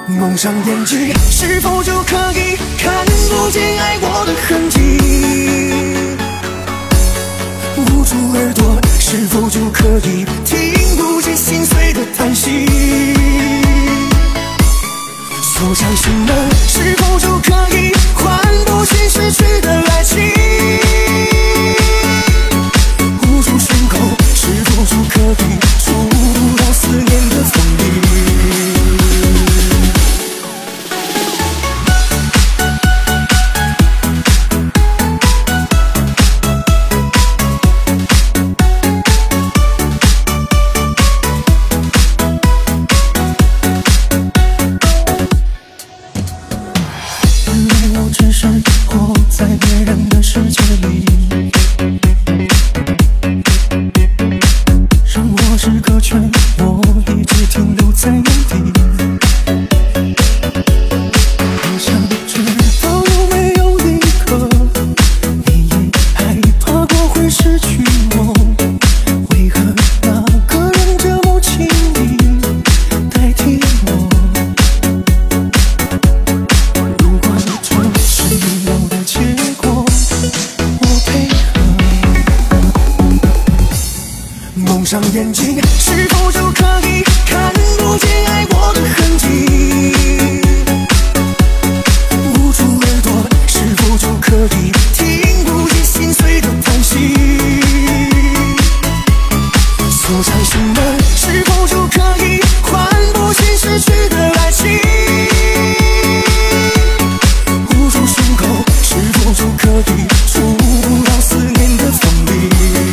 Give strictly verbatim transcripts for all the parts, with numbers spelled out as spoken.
蒙上眼睛，是否就可以看不见爱过的痕迹？捂住耳朵，是否就可以听不见心碎的叹息？锁上心门，是否就可以换不清失去的爱情？捂住胸口，是否就可以触不到思念的锋利？在别人的世界里，让我时刻劝我一直停留在原地。我想知道有没有一刻，你也害怕过会失去我？为何那个人这么轻易代替我？如果这是你要的结果，蒙上眼睛，是否就可以看不见爱过的痕迹？捂住耳朵，是否就可以听不见心碎的叹息？锁上心门，是否就可以换不清失去的爱情？捂住胸口，是否就可以触不到思念的锋利？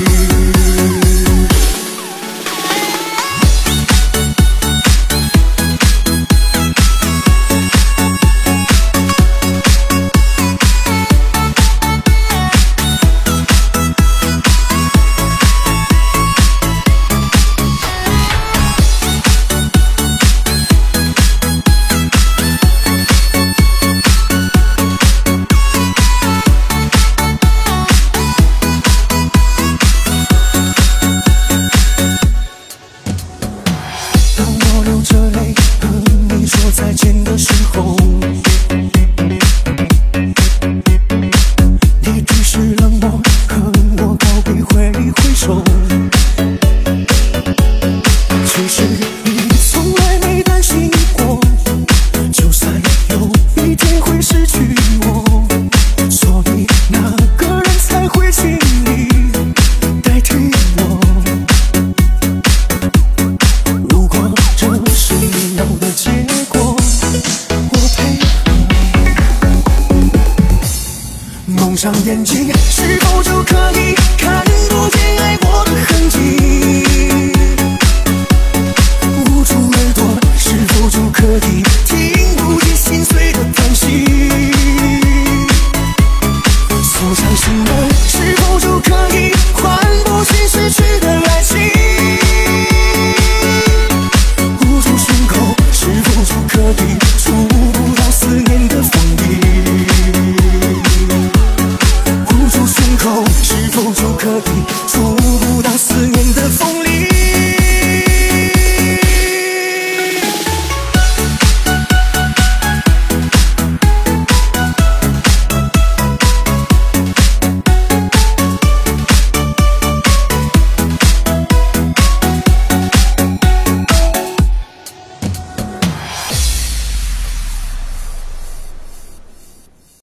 再见的时候，你只是冷漠，和我告别挥挥手。其实你从来没担心过，就算有一天会失去我，所以那个人才会轻易代替我。如果这是你要的结果，蒙上眼睛，是否就可以看不见爱过的痕迹？